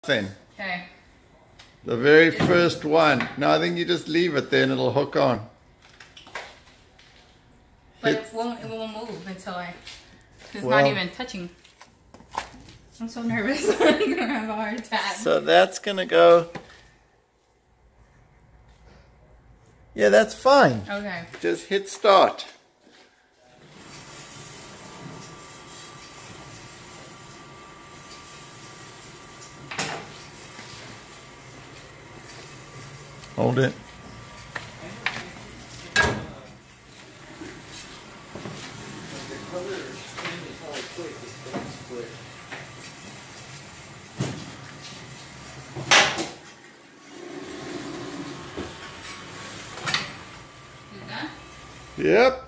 Then Okay. the very first one. No, I think you just leave it there and it'll hook on. But it won't move until it's Well, not even touching. I'm so nervous. I'm gonna have a heart attack. So that's gonna go. Yeah, that's fine. Okay. Just hit start. Hold it. Yep.